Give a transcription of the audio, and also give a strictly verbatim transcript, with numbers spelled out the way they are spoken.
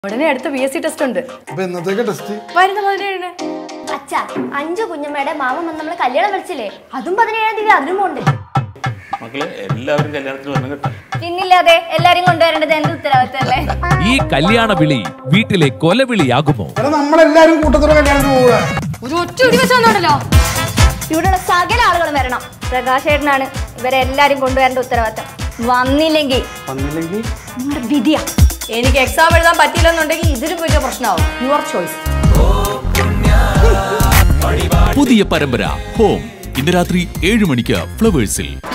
ഉടനെ അടുത്ത P S C test ഉണ്ട്. വരുന്ന പതിനേഴിന്. അച്ഛാ, അഞ്ചു കുഞ്ഞമ്മയുടെ മാമൻ വന്ന് നമ്മളെ കല്യാണം വിളിച്ചില്ലേ, അതും പതിനേഴാം തീയതി അതിനും പോണ്ടേ? മക്കളെ എല്ലാവരും കല്യാണത്തിന് വരണം കേട്ടോ. പിന്നില്ലാതെ എല്ലാരും കൊണ്ടുവരേണ്ടത് എന്റെ ഉത്തരവാദിത്തമല്ലേ? ഈ കല്യാണ വിളി വീട്ടിലെ കൊലവിളിയാകുമോ? നമ്മളെല്ലാരും കൂട്ടത്തോടെ കല്യാണത്തിന് പോവുക. ഒരു ഒറ്റ ഒടി വെച്ചാണല്ലോ. ഇവിടെയുള്ള സകല ആളുകളും വരണം. പ്രകാശേട്ടനാണ് ഇവരെല്ലാരും കൊണ്ടുവരേണ്ട ഉത്തരവാദിത്തം. വന്നില്ലെങ്കിൽ വന്നില്ലെങ്കിൽ നിങ്ങളുടെ വിധിയാ. എനിക്ക് എക്സാം എഴുതാൻ പറ്റിയില്ലെന്നുണ്ടെങ്കിൽ ഇതിലും വലിയ പ്രശ്നമാവും. Your choice. പുതിയ പരമ്പര ഹോം ഇന്ന് രാത്രി ഏഴ് മണിക്ക് ഫ്ലവേഴ്സിൽ.